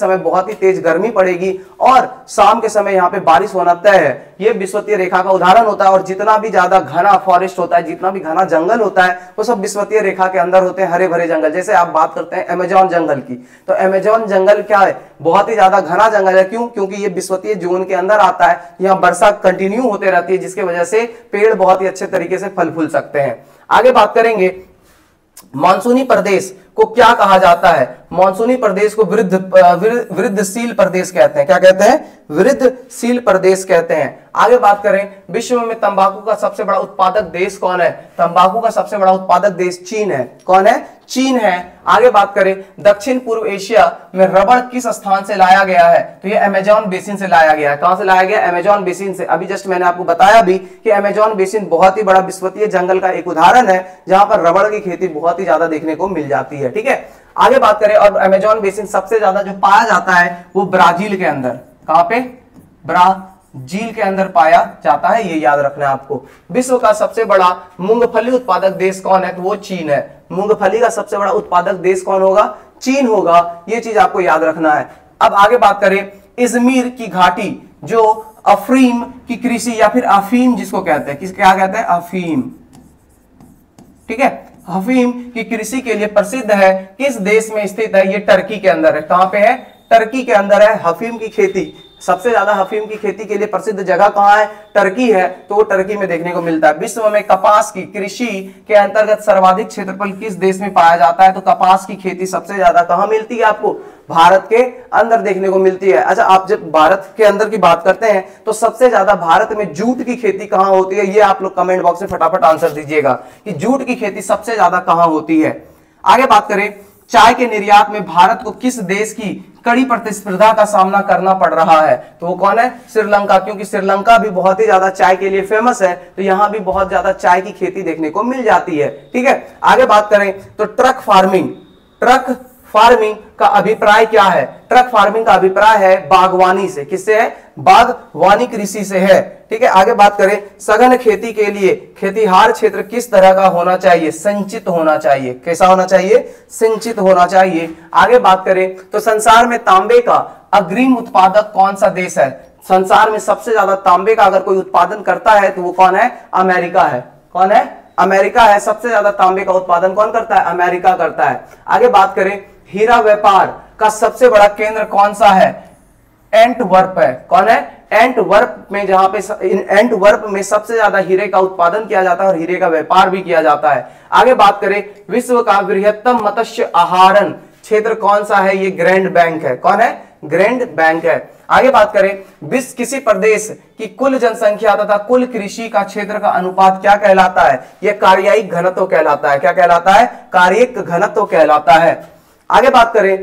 बहुत ही तेज गर्मी पड़ेगी और शाम के समय यहाँ पे बारिश होना तय है। ये विषुवतीय रेखा का उदाहरण होता है। और जितना भी ज्यादा घना फॉरेस्ट होता है, जितना भी घना जंगल होता है, वो सब विषुवतीय रेखा के अंदर होते हैं, हरे भरे जंगल। जैसे आप बात करते हैं अमेजॉन जंगल की, तो अमेजॉन जंगल क्या है, बहुत ही ज्यादा घना जंगल है। क्यों? क्योंकि ये विषुवतीय जोन के अंदर आता है, यहाँ वर्षा कंटिन्यू होते रहती है, जिसकी वजह से पेड़ बहुत ही अच्छे तरीके से फल फूल सकते हैं। आगे बात करेंगे, मानसूनी प्रदेश को क्या कहा जाता है? मानसूनी प्रदेश को वृद्ध वृद्धशील प्रदेश कहते हैं। क्या कहते हैं? वृद्धशील प्रदेश कहते हैं। आगे बात करें, विश्व में तंबाकू का सबसे बड़ा उत्पादक देश कौन है? तंबाकू का सबसे बड़ा उत्पादक देश चीन है। कौन है? चीन है। आगे बात करें, दक्षिण पूर्व एशिया में रबड़ किस स्थान से लाया गया है? तो ये अमेजॉन बेसिन से लाया गया है। कहां से लाया गया? अमेजॉन बेसिन से। अभी जस्ट मैंने आपको बताया भी कि अमेजॉन बेसिन बहुत ही बड़ा विषुवतीय जंगल का एक उदाहरण है, जहां पर रबड़ की खेती बहुत ही ज्यादा देखने को मिल जाती है। ठीक है, आगे बात करें, और अमेजॉन बेसिन सबसे ज्यादा जो पाया जाता है वो ब्राजील के अंदर। कहां पे? ब्राजील के अंदर पाया जाता है, ये याद रखना है आपको। विश्व का सबसे बड़ा मूंगफली उत्पादक देश कौन है? तो वो चीन है। मूंगफली का सबसे बड़ा उत्पादक देश कौन होगा? चीन होगा। ये चीज आपको याद रखना है। अब आगे बात करें, इजमीर की घाटी जो अफीम की कृषि या फिर अफीम जिसको कहते हैं, किस क्या कहते हैं? अफीम। ठीक है, अफीम की कृषि के लिए प्रसिद्ध है, किस देश में स्थित है? ये टर्की के अंदर है। कहां पे है? टर्की के अंदर है अफीम की खेती। सबसे ज्यादा अफीम की खेती के लिए प्रसिद्ध जगह कहां है? टर्की है, तो वो टर्की में देखने को मिलता है। विश्व में कपास की कृषि के अंतर्गत सर्वाधिक क्षेत्रफल किस देश में पाया जाता है? तो कपास की खेती सबसे ज्यादा कहां मिलती है आपको? भारत के अंदर देखने को मिलती है। अच्छा, आप जब भारत के अंदर की बात करते हैं तो सबसे ज्यादा भारत में जूट की खेती कहां होती है? ये आप लोग कमेंट बॉक्स में फटाफट आंसर दीजिएगा कि जूट की खेती सबसे ज्यादा कहां होती है। आगे बात करें, चाय के निर्यात में भारत को किस देश की कड़ी प्रतिस्पर्धा का सामना करना पड़ रहा है? तो वो कौन है? श्रीलंका। क्योंकि श्रीलंका भी बहुत ही ज्यादा चाय के लिए फेमस है, तो यहां भी बहुत ज्यादा चाय की खेती देखने को मिल जाती है। ठीक है, आगे बात करें तो ट्रक फार्मिंग ट्रक फार्मिंग का अभिप्राय क्या है? ट्रक फार्मिंग का अभिप्राय है बागवानी से। किससे है? बागवानी कृषि से है। ठीक है, आगे बात करें, सघन खेती के लिए खेतीहार क्षेत्र किस तरह का होना चाहिए? संचित होना चाहिए। कैसा होना चाहिए? संचित होना चाहिए। आगे बात करें तो संसार में तांबे का अग्रिम उत्पादक कौन सा देश है? संसार में सबसे ज्यादा तांबे का अगर कोई उत्पादन करता है तो वो कौन है? अमेरिका है। कौन है? अमेरिका है। सबसे ज्यादा तांबे का उत्पादन कौन करता है? अमेरिका करता है। आगे बात करें, हीरा व्यापार का सबसे बड़ा केंद्र कौन सा है? एंटवर्प है। कौन है? एंटवर्प में, जहां पे एंटवर्प में सबसे ज्यादा हीरे का उत्पादन किया जाता है और हीरे का व्यापार भी किया जाता है। आगे बात करें, विश्व का बृहत्तम मत्स्य आहारण क्षेत्र कौन सा है? ये ग्रैंड बैंक है। कौन है? ग्रैंड बैंक है। आगे बात करें, विश्व किसी प्रदेश की कुल जनसंख्या तथा कुल कृषि का क्षेत्र का अनुपात क्या कहलाता है? यह कार्यायिक घनत्व कहलाता है। क्या कहलाता है? कार्यायिक घनत्व कहलाता है। आगे बात करें,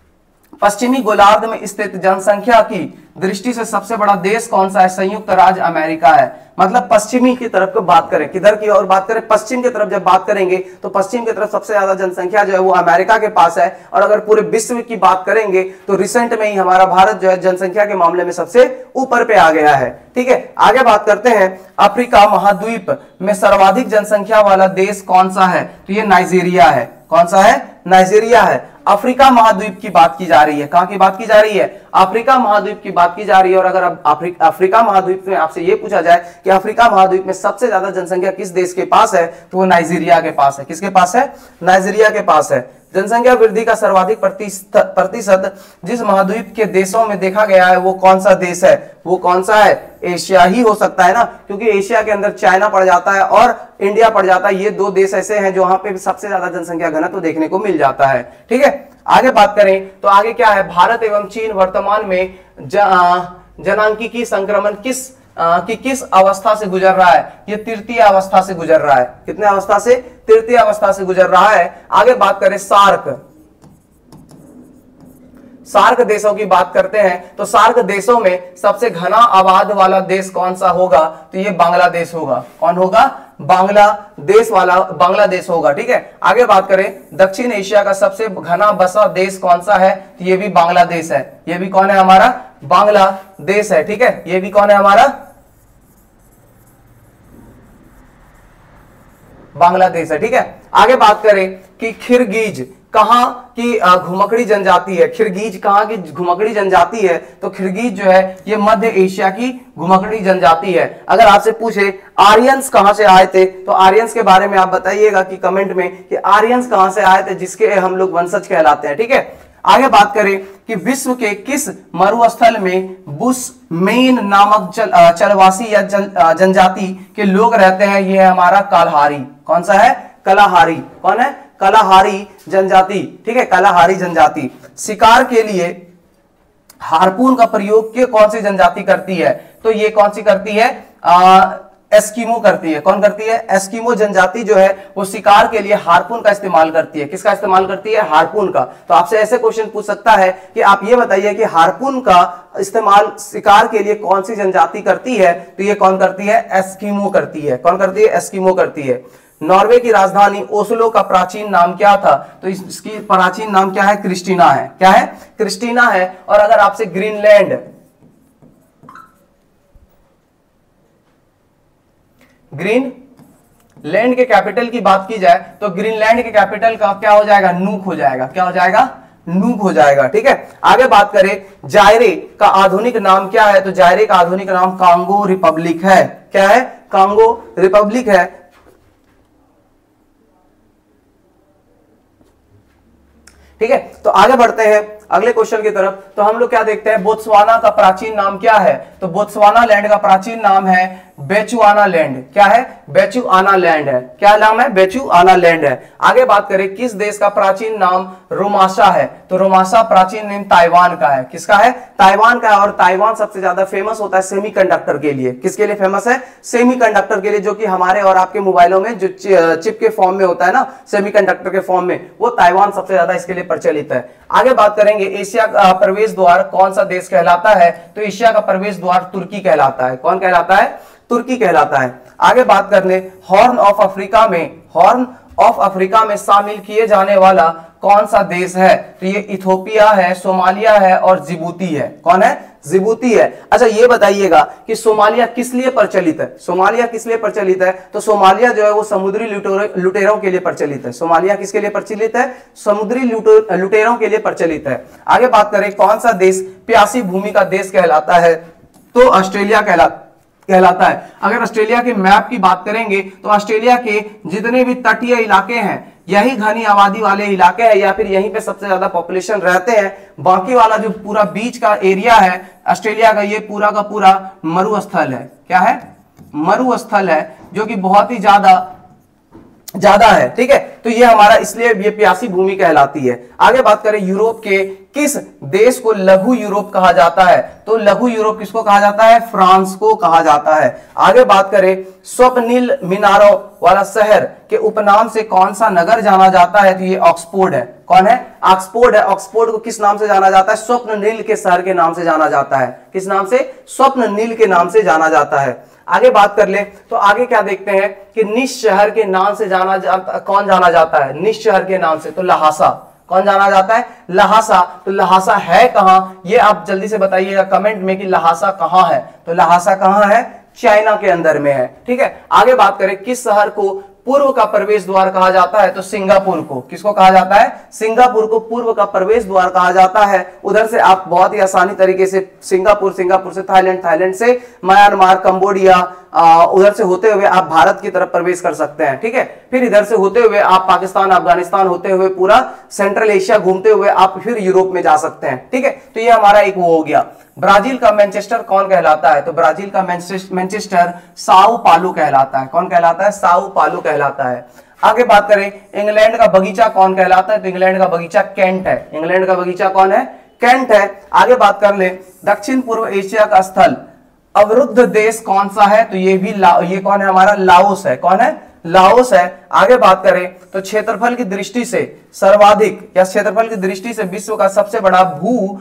पश्चिमी गोलार्ध में स्थित जनसंख्या की दृष्टि से सबसे बड़ा देश कौन सा है? संयुक्त राज्य अमेरिका है। मतलब पश्चिमी की तरफ को बात करें, किधर की और बात करें? पश्चिम की तरफ जब बात करेंगे तो पश्चिम की तरफ सबसे ज्यादा जनसंख्या जो है वो अमेरिका के पास है। और अगर पूरे विश्व की बात करेंगे तो रिसेंट में ही हमारा भारत जो है जनसंख्या के मामले में सबसे ऊपर पे आ गया है। ठीक है, आगे बात करते हैं, अफ्रीका महाद्वीप में सर्वाधिक जनसंख्या वाला देश कौन सा है? तो ये नाइजीरिया है। कौन सा है? नाइजीरिया है। अफ्रीका महाद्वीप की बात की जा रही है। कहां की बात की जा रही है? अफ्रीका महाद्वीप की बात की जा रही है। और अगर अब अफ्रीका महाद्वीप में आपसे ये पूछा जाए कि अफ्रीका महाद्वीप में सबसे ज्यादा जनसंख्या किस देश के पास है, तो वो नाइजीरिया के पास है। किसके पास है? नाइजीरिया के पास है। जनसंख्या वृद्धि का सर्वाधिक प्रतिशत जिस महाद्वीप के देशों में देखा गया है वो कौन सा देश है? वो कौन सा है? एशिया ही हो सकता है ना, क्योंकि एशिया के अंदर चाइना पड़ जाता है और इंडिया पड़ जाता है। ये दो देश ऐसे हैं जो वहां पे सबसे ज्यादा जनसंख्या घनत्व देखने को मिल जाता है। ठीक है, आगे बात करें तो आगे क्या है, भारत एवं चीन वर्तमान में जनांकीय संक्रमण किस आ, कि किस अवस्था से गुजर रहा है? ये तृतीय अवस्था से गुजर रहा है। कितने अवस्था से? तृतीय अवस्था से गुजर रहा है। आगे बात करें सार्क सार्क देशों की बात करते हैं तो सार्क देशों में सबसे घना आबाद वाला देश कौन सा होगा? तो ये बांग्लादेश होगा। कौन होगा? बांग्लादेश वाला बांग्लादेश होगा। ठीक है, आगे बात करें, दक्षिण एशिया का सबसे घना बसा देश कौन सा है? तो ये भी बांग्लादेश है। ये भी कौन है? हमारा बांग्लादेश है। ठीक है, ये भी कौन है? हमारा बांग्लादेश है। ठीक है, आगे बात करें कि किर्गिज कहाँ की घुमकड़ी जनजाति है? किर्गिज कहाँ की घुमकड़ी जनजाति है? तो किर्गिज जो है ये मध्य एशिया की घुमकड़ी जनजाति है। अगर आपसे पूछे आर्यंस कहां से आए थे, तो आर्यंस के बारे में आप बताइएगा कि कमेंट में कि आर्यंस कहां से आए थे, जिसके हम लोग वंशज कहलाते हैं। ठीक है, आगे बात करें कि विश्व के किस मरुस्थल में बुशमेन नामक चल, चलवासी या जन, जनजाति के लोग रहते हैं? ये है हमारा कालाहारी। कौन सा है? कलाहारी। कौन है? कलाहारी जनजाति। ठीक है, कलाहारी जनजाति। शिकार के लिए हार्पून का प्रयोग ये कौन सी जनजाति करती है? तो ये कौन सी करती है? आ, एस्किमो करती है। कौन करती है? एस्किमो जनजाति जो है वो शिकार के लिए हार्पून का इस्तेमाल करती है। किसका इस्तेमाल करती है? हार्पून का। तो आपसे ऐसे क्वेश्चन पूछ सकता है कि आप ये बताइए कि हार्पून का इस्तेमाल शिकार के लिए कौन सी जनजाति करती है? तो ये कौन करती है? एस्किमो करती है। कौन करती है? एस्किमो करती है। नॉर्वे की राजधानी ओस्लो का प्राचीन नाम क्या था? तो इसकी प्राचीन नाम क्या है? क्रिस्टीना है। क्या है? क्रिस्टीना है। और अगर आपसे ग्रीनलैंड ग्रीनलैंड के कैपिटल की बात की जाए तो ग्रीनलैंड के कैपिटल का क्या हो जाएगा? नूक हो जाएगा। क्या हो जाएगा? नूक हो जाएगा। ठीक है, आगे बात करें जायरे का आधुनिक नाम क्या है? तो जायरे का आधुनिक नाम कांगो रिपब्लिक है। क्या है? कांगो रिपब्लिक है। ठीक है, तो आगे बढ़ते हैं अगले क्वेश्चन की तरफ। तो हम लोग क्या देखते हैं? बोत्सवाना का प्राचीन नाम क्या है? तो बोत्सवाना लैंड का प्राचीन नाम है बेचुआना लैंड। क्या है? बेचुआना लैंड है। क्या नाम है? बेचुआना लैंड है। आगे बात करें किस देश का प्राचीन नाम रोमाशा है? तो रोमाशा प्राचीन नाम ताइवान का है। किसका है? ताइवान का है। और ताइवान सबसे ज्यादा फेमस होता है सेमीकंडक्टर के लिए। किसके लिए फेमस है? सेमीकंडक्टर के लिए, जो कि हमारे और आपके मोबाइलों में जो चिप के फॉर्म में होता है ना, सेमीकंडक्टर के फॉर्म में, वो ताइवान सबसे ज्यादा इसके लिए प्रचलित है। आगे बात करेंगे एशिया का प्रवेश द्वार कौन सा देश कहलाता है? तो एशिया का प्रवेश द्वार तुर्की कहलाता है। कौन कहलाता है? तुर्की कहलाता है। आगे बात कर ले हॉर्न ऑफ अफ्रीका में हॉर्न ऑफ अफ्रीका में शामिल किए जाने वाला कौन सा देश है? तो ये इथोपिया है, सोमालिया है और जिबूती है। कौन है? जिबूती है। अच्छा ये बताइएगा कि सोमालिया किस लिए प्रचलित है? सोमालिया किस लिए प्रचलित है? तो सोमालिया जो है वो समुद्री लुटेरों के लिए प्रचलित है। सोमालिया किसके लिए प्रचलित है? समुद्री लुटेरों के लिए प्रचलित है। आगे बात करें कौन सा देश प्यासी भूमि का देश कहलाता है? तो ऑस्ट्रेलिया कहलाता कहलाता है। अगर ऑस्ट्रेलिया के मैप की बात करेंगे तो ऑस्ट्रेलिया के जितने भी तटीय इलाके हैं यही घनी आबादी वाले इलाके हैं, या फिर यहीं पे सबसे ज्यादा पॉपुलेशन रहते हैं। बाकी वाला जो पूरा बीच का एरिया है ऑस्ट्रेलिया का, ये पूरा का पूरा मरुस्थल है। क्या है? मरुस्थल है, जो कि बहुत ही ज्यादा ज्यादा है। ठीक है, तो ये हमारा इसलिए ये प्यासी भूमि कहलाती है। आगे बात करें यूरोप के किस देश को लघु यूरोप कहा जाता है? तो लघु यूरोप किसको कहा जाता है? फ्रांस को कहा जाता है। आगे बात करें स्वप्निल मीनारों वाला शहर के उपनाम से कौन सा नगर जाना जाता है? तो ये ऑक्सफोर्ड है। कौन है? ऑक्सफोर्ड है। ऑक्सफोर्ड को किस नाम से जाना जाता है? स्वप्न नील के शहर के नाम से जाना जाता है। किस नाम से? स्वप्न नील के नाम से जाना जाता है। आगे बात कर ले तो आगे क्या देखते हैं कि निश शहर के नाम से जाना जाता कौन जाना जाता है? निश शहर के नाम से तो लहासा। कौन जाना जाता है? लहासा। तो लहासा है कहां? ये आप जल्दी से बताइएगा कमेंट में कि लहासा कहां है। तो लहासा कहां है? चाइना के अंदर में है। ठीक है, आगे बात करें किस शहर को पूर्व का प्रवेश द्वार कहा जाता है? तो सिंगापुर को। किसको कहा जाता है? सिंगापुर को पूर्व का प्रवेश द्वार कहा जाता है। उधर से आप बहुत ही आसानी तरीके से सिंगापुर, सिंगापुर से थाईलैंड, थाईलैंड से म्यांमार, कंबोडिया, उधर से होते हुए आप भारत की तरफ प्रवेश कर सकते हैं। ठीक है, फिर इधर से होते हुए आप पाकिस्तान, अफगानिस्तान होते हुए पूरा सेंट्रल एशिया घूमते हुए आप फिर यूरोप में जा सकते हैं। ठीक है, तो ये हमारा एक वो हो गया। ब्राजील का मैनचेस्टर कौन कहलाता है? तो ब्राजील का मैनचेस्टर साओ पालो कहलाता है। कौन कहलाता है? साओ पालो कहलाता है। आगे बात करें इंग्लैंड का बगीचा कौन कहलाता है? तो इंग्लैंड का बगीचा कैंट है। इंग्लैंड का बगीचा कौन है? कैंट है। आगे बात कर ले दक्षिण पूर्व एशिया का स्थल अवरुद्ध देश कौन सा है? तो ये भी ये कौन है? हमारा लाओस है। कौन है? लाओस है। आगे बात करें तो क्षेत्रफल की दृष्टि से सर्वाधिक या क्षेत्रफल की दृष्टि से विश्व का सबसे बड़ा भू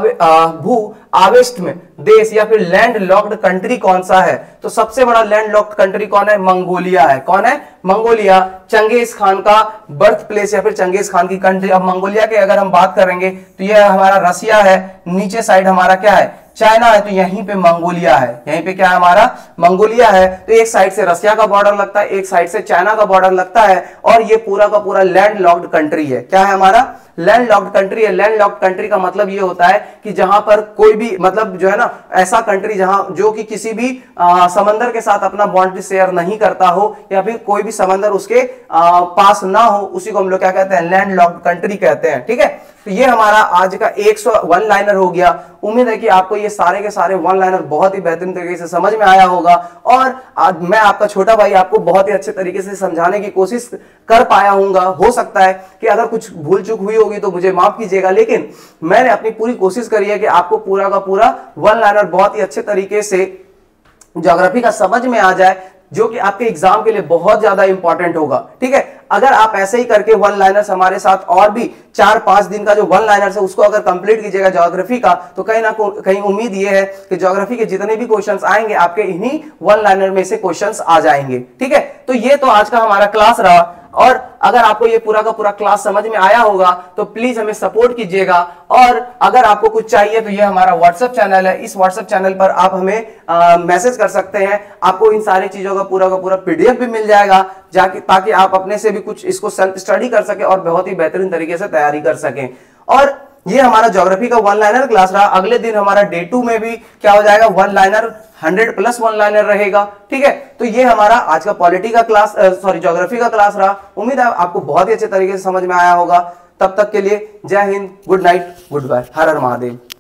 भू आवेष्ट में देश या फिर लैंड लॉक्ड कंट्री कौन सा है? तो सबसे बड़ा लैंड लॉक्ड कंट्री कौन है? मंगोलिया है। कौन है? मंगोलिया। चंगेज खान का बर्थ प्लेस या फिर चंगेज खान की कंट्री। अब मंगोलिया की अगर हम बात करेंगे तो यह हमारा रसिया है। नीचे साइड हमारा क्या है? चाइना है, तो यहीं पे मंगोलिया है, यहीं पे क्या है हमारा मंगोलिया है। तो एक साइड से रसिया का बॉर्डर लगता है, एक साइड से चाइना का बॉर्डर लगता है, और ये पूरा का पूरा लैंड लॉक्ड कंट्री है। क्या है हमारा लैंड लॉक्ड कंट्री है। लैंड लॉक्ड कंट्री का मतलब ये होता है कि जहां पर कोई भी मतलब जो है ना ऐसा कंट्री जहां जो कि किसी भी आ, समंदर के साथ अपना बाउंड्री शेयर नहीं करता हो, या फिर कोई भी समंदर उसके आ, पास ना हो, उसी को हम लोग क्या कहते हैं लैंड लॉक्ड कंट्री कहते हैं। ठीक है, तो ये हमारा आज का एक सौ वन लाइनर हो गया। उम्मीद है कि आपको ये सारे के सारे वन लाइनर बहुत ही बेहतरीन तरीके से समझ में आया होगा, और आज मैं आपका छोटा भाई आपको बहुत ही अच्छे तरीके से समझाने की कोशिश कर पाया हूंगा। हो सकता है कि अगर कुछ भूल चूक हुई होगी तो मुझे माफ कीजिएगा, लेकिन मैंने अपनी पूरी कोशिश करी है कि आपको पूरा का पूरा वन लाइनर बहुत ही अच्छे तरीके से ज्योग्राफी का समझ में आ जाए, जो कि आपके एग्जाम के लिए बहुत ज्यादा इंपॉर्टेंट होगा। ठीक है, अगर आप ऐसे ही करके वन लाइनर्स हमारे साथ और भी चार पांच दिन का जो वन लाइनर्स है उसको अगर कंप्लीट कीजिएगा ज्योग्राफी का, तो कहीं ना कहीं उम्मीद ये है कि ज्योग्राफी के जितने भी क्वेश्चंस आएंगे आपके इन्हीं वन लाइनर में से क्वेश्चंस आ जाएंगे। ठीक है, तो ये तो आज का हमारा क्लास रहा, और अगर आपको ये पूरा का पूरा क्लास समझ में आया होगा तो प्लीज हमें सपोर्ट कीजिएगा। और अगर आपको कुछ चाहिए तो ये हमारा व्हाट्सएप चैनल है, इस व्हाट्सएप चैनल पर आप हमें मैसेज कर सकते हैं। आपको इन सारी चीजों का पूरा का पूरा पीडीएफ भी मिल जाएगा, जाके ताकि आप अपने से भी कुछ इसको सेल्फ स्टडी कर सके और बहुत ही बेहतरीन तरीके से तैयारी कर सकें। और ये हमारा ज्योग्राफी का वन लाइनर क्लास रहा। अगले दिन हमारा डे टू में भी क्या हो जाएगा one liner hundred plus one liner रहेगा। ठीक है, तो ये हमारा आज का पॉलिटी का क्लास सॉरी ज्योग्राफी का क्लास रहा। उम्मीद है आपको बहुत ही अच्छे तरीके से समझ में आया होगा। तब तक के लिए जय Hind, good night, good bye, हर हर महादेव।